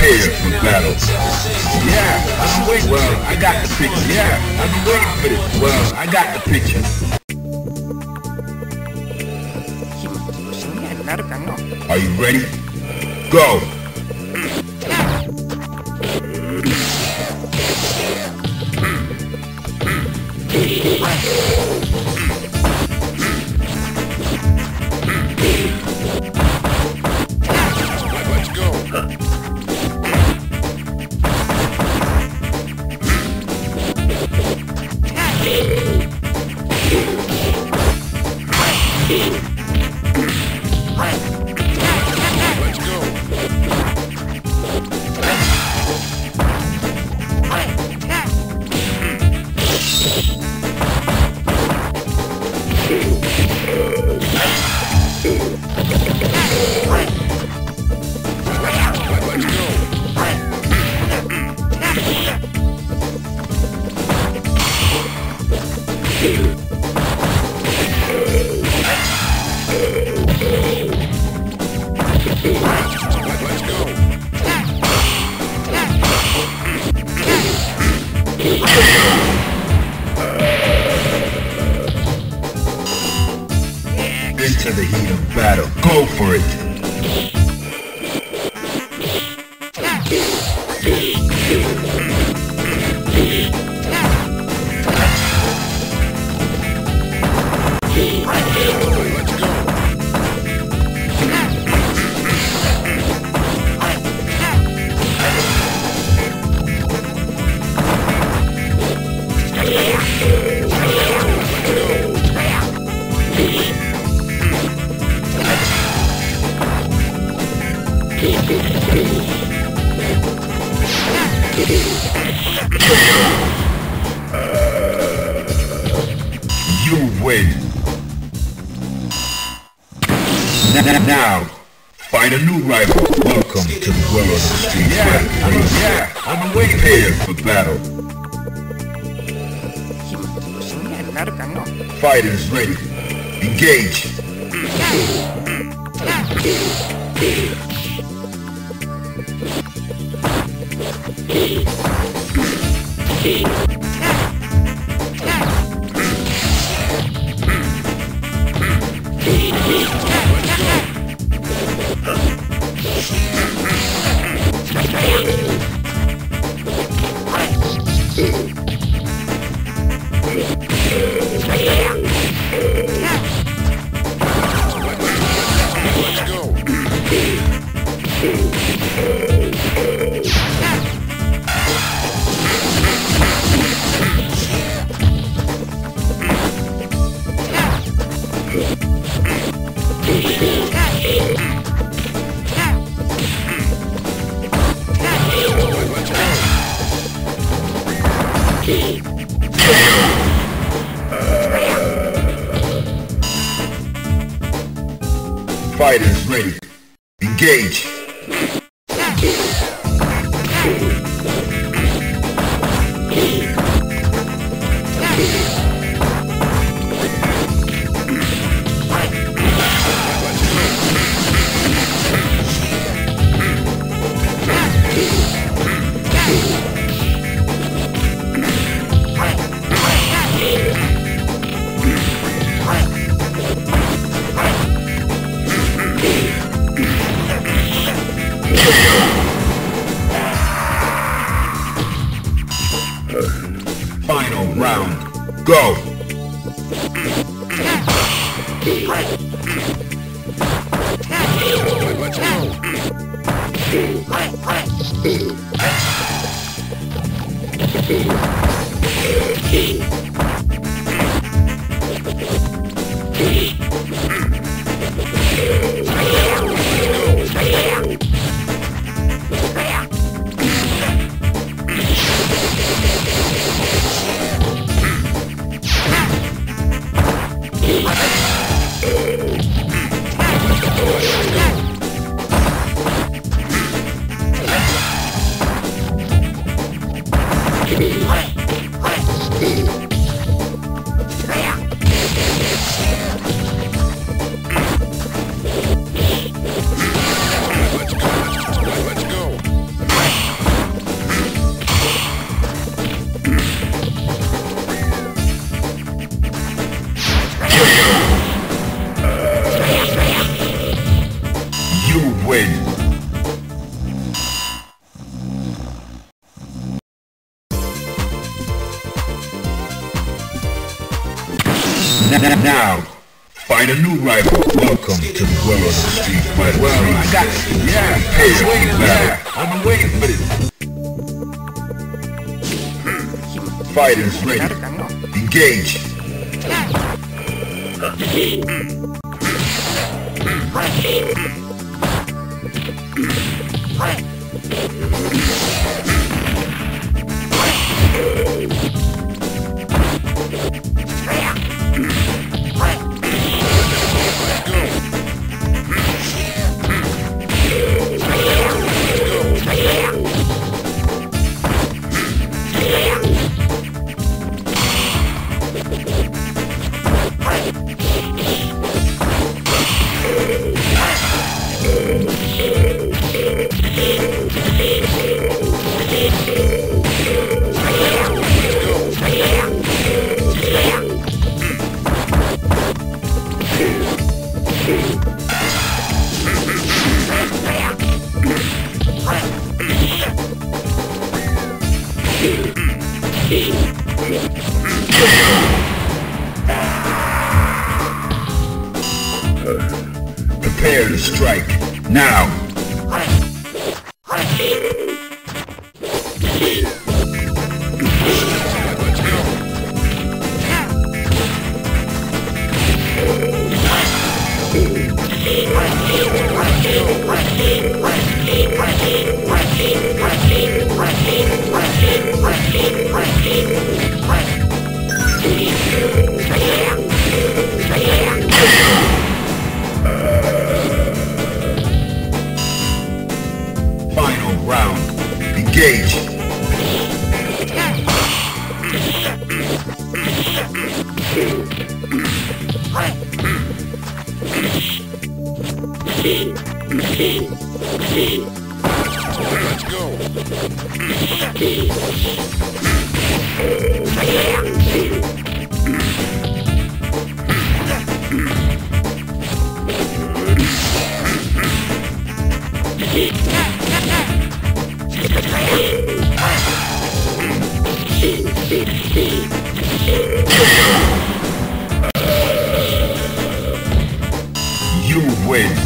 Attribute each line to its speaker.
Speaker 1: prepared for battle. Yeah, I've been waiting. Well, I got the picture. Yeah, I've been waiting for this. Well, I got the picture. Are you ready? Go!
Speaker 2: Let's go.
Speaker 1: Into the heat of battle. Go for it! You win. Now, find a new rival. Welcome to the world of the street. I've been waiting here for battle. Fighters ready. Engage. Fighters ready. Engage. Final round. Go!
Speaker 2: Let's
Speaker 1: Go! Now, find a new rival. Welcome to the world of Street Fighter. Well, I got you. Yeah, I've been waiting for this. Fighters ready. Engage. Prepare to strike. Now. Final round. Engage.
Speaker 2: Let's go.
Speaker 1: You win.